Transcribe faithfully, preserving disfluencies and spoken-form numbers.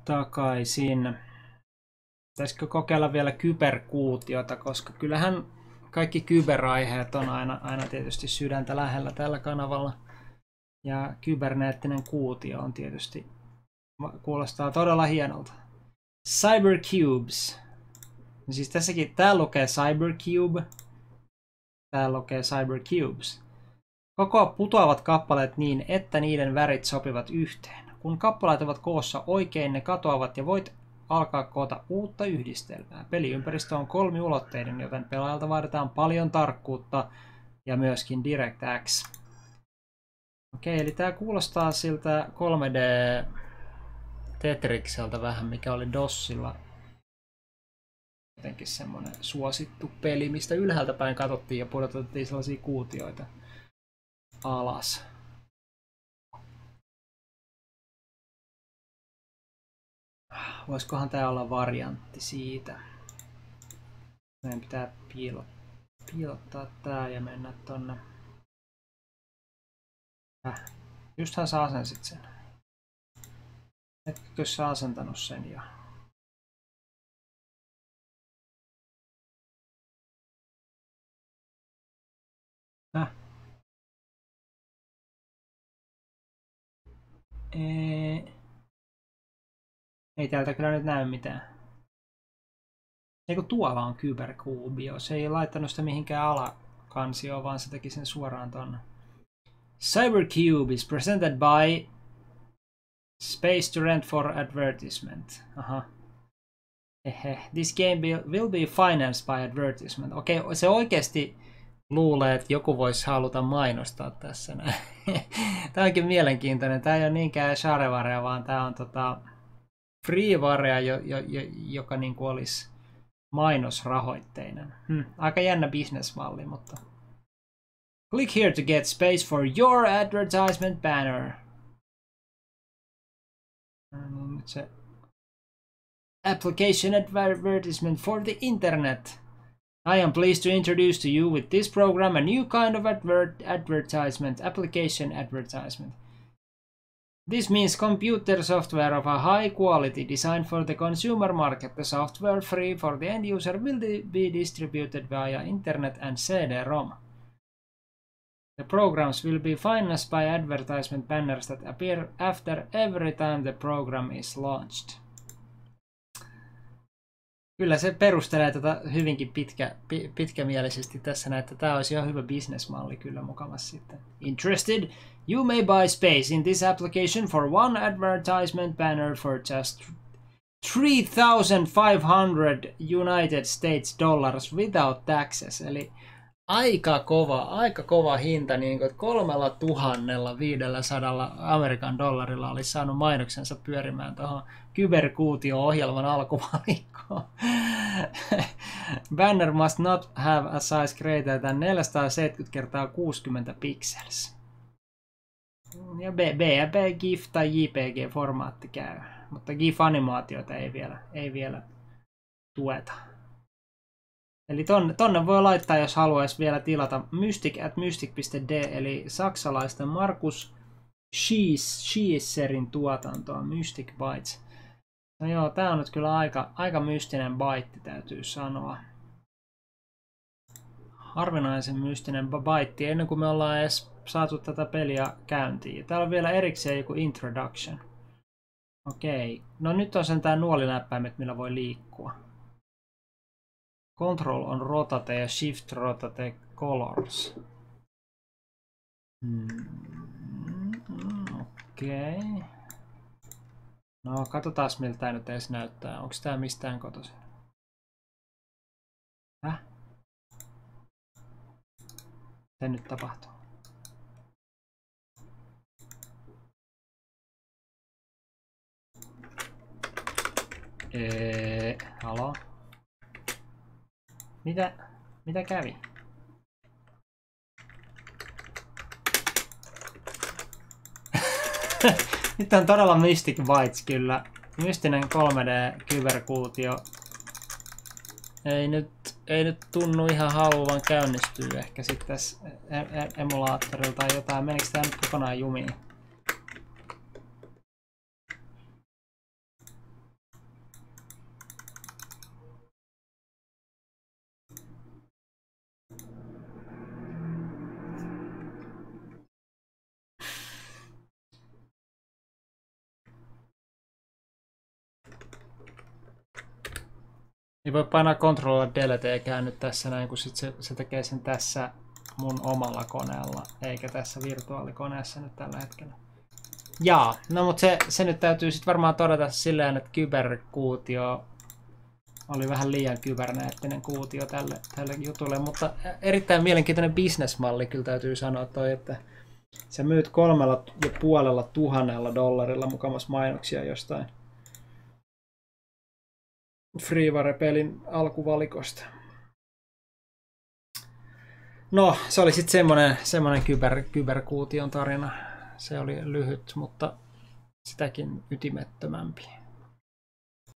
takaisin. Pitäisikö kokeilla vielä kyberkuutiota, koska kyllähän kaikki kyberaiheet on aina, aina tietysti sydäntä lähellä tällä kanavalla. Ja kyberneettinen kuutio on tietysti, kuulostaa todella hienolta. Cybercubes. Siis tässäkin, tää lukee Cybercube. Tää lukee Cybercubes. Kokoa putoavat kappaleet niin, että niiden värit sopivat yhteen. Kun kappaleet ovat koossa oikein, ne katoavat ja voit alkaa koota uutta yhdistelmää. Peliympäristö on kolmiulotteinen, joten pelaajalta vaaditaan paljon tarkkuutta ja myöskin DirectX. Okei, eli tää kuulostaa siltä kolme D Tetrikseltä vähän, mikä oli DOSilla. Jotenkin semmonen suosittu peli, mistä ylhäältä päin katsottiin ja pudotettiin sellaisia kuutioita alas. Voisikohan tää olla variantti siitä? Meidän pitää piilottaa tää ja mennä tonne. Häh? Justhan sä asensit sen. Etkö sä asentanut sen jo? Häh? Ee... Ei täältä kyllä nyt näy mitään. Eiku tuolla on kyberkuubio. Se ei laittanut sitä mihinkään alakansioon, vaan se teki sen suoraan tonne. Cybercube is presented by Space to Rent for Advertisement. Aha. Hehe. This game will be financed by advertisement. Okei, okay, se oikeasti luulee, että joku voisi haluta mainostaa tässä näin. Tää onkin mielenkiintoinen. Tää ei ole niinkään sharewarea, vaan tää on tota freewarea, jo, jo, jo, joka niinku olisi mainosrahoitteinen. Hm. Aika jännä businessmalli, mutta... Click here to get space for your advertisement banner. Nyt se... Application advertisement for the internet. I am pleased to introduce to you with this program a new kind of advert advertisement, application advertisement. This means computer software of a high quality designed for the consumer market. The software free for the end user will be distributed via internet and C D ROM. The programs will be financed by advertisement banners that appear after every time the program is launched. Kyllä se perustelee tätä hyvinkin pitkä, pitkämielisesti tässä näin, että tämä olisi ihan hyvä businessmalli kyllä mukavasti sitten. Interested? You may buy space in this application for one advertisement banner for just three thousand five hundred United States dollars without taxes. Eli aika kova, aika kova hinta, niin kuin kolmella tuhannella viidelläsadalla Amerikan dollarilla olisi saanut mainoksensa pyörimään tuohon kyberkuutio-ohjelman alkuvalikkoon. Banner must not have a size greater than neljäsataaseitsemänkymmentä kertaa kuusikymmentä pixels. Ja B M P, GIF tai J P G-formaatti käy, mutta GIF-animaatioita ei vielä, ei vielä tueta. Eli tonne, tonne voi laittaa, jos haluaisi vielä tilata mystic at mystic piste d, eli saksalaisten Markus Schiesserin tuotantoa, Mystic Bytes. No joo, tää on nyt kyllä aika, aika mystinen baitti, täytyy sanoa. Harvinaisen mystinen baitti, ennen kuin me ollaan edes saatu tätä peliä käyntiin. Täällä on vielä erikseen joku introduction. Okei, no nyt on sentään nuolinäppäimet, millä voi liikkua. Control on rotate ja shift rotate colors. Hmm, okei. Okay. No katsotaan miltä tää nyt edes näyttää. Onko tää mistään kotoisin? Häh? Mitä nyt tapahtuu? Eee, halo? Mitä? Mitä kävi? Nyt on todella Mystic Bytes kyllä. Mystinen kolme D-kyberkuutio. Ei nyt, ei nyt tunnu ihan haluavan käynnistyä ehkä sitten tässä emulaattorilla tai jotain. Menikö tää nyt kokonaan jumiin? Ei voi painaa Ctrl Delete käännyt tässä näin, kun sit se, se tekee sen tässä mun omalla koneella, eikä tässä virtuaalikoneessa nyt tällä hetkellä. Jaa, no mutta se, se nyt täytyy sitten varmaan todeta silleen, että kyberkuutio oli vähän liian kyberneettinen kuutio tälle, tälle jutulle, mutta erittäin mielenkiintoinen bisnesmalli kyllä täytyy sanoa toi, että sä myyt kolmella ja puolella tuhannella dollarilla mukamas mainoksia jostain Freeware-pelin alkuvalikosta. No, se oli sitten semmoinen, semmoinen kyber, kyberkuution tarina. Se oli lyhyt, mutta sitäkin ytimettömämpi.